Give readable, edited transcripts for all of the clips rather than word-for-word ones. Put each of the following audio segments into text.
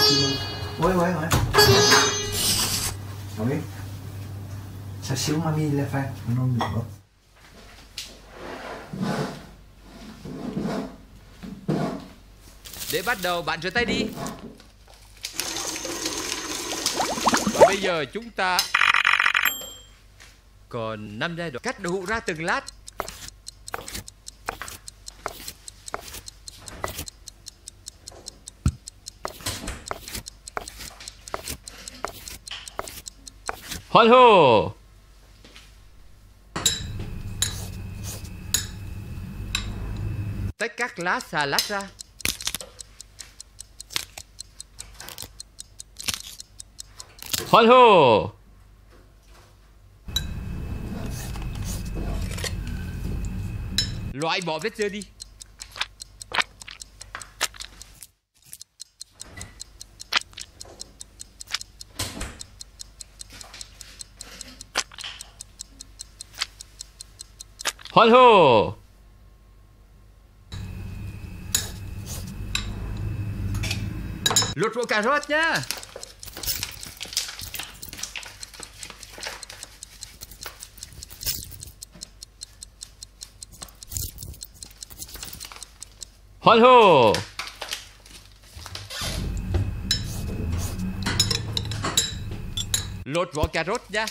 Ôi ôi ôi. Ôi. Sa xíu mami le fa, non được. Để bắt đầu, bạn rửa tay đi. Và bây giờ chúng ta còn 5 giai đoạn. Cắt đậu hũ ra từng lát. Hoan hô. Tách các lá xà lách ra. Hoan hô. Loại bỏ vết dưa đi. Hoan hô. Lột vỏ cà rốt nhá. Hoan hô. Lột vỏ cà rốt nhá.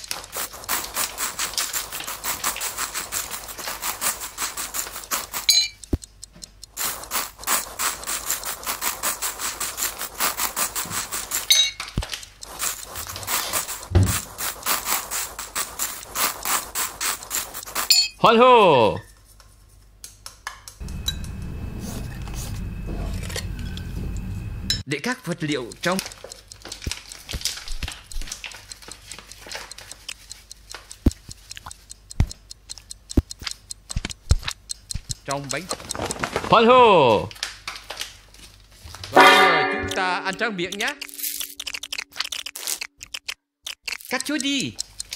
Hoan hô. Để các vật liệu trong bánh. Hoan hô. Và bây giờ chúng ta ăn tráng miệng nhé. Cắt chuối đi.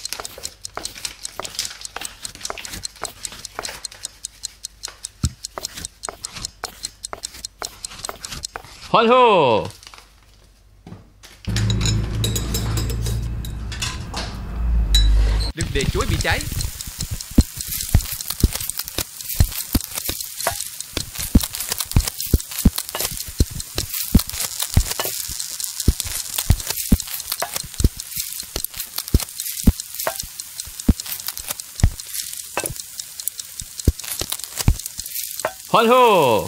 Hoan hô. Đừng để chuối bị cháy. Hoan hô.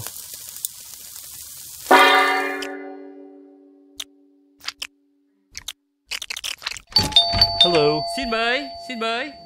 Hello. Xin mời, xin mời.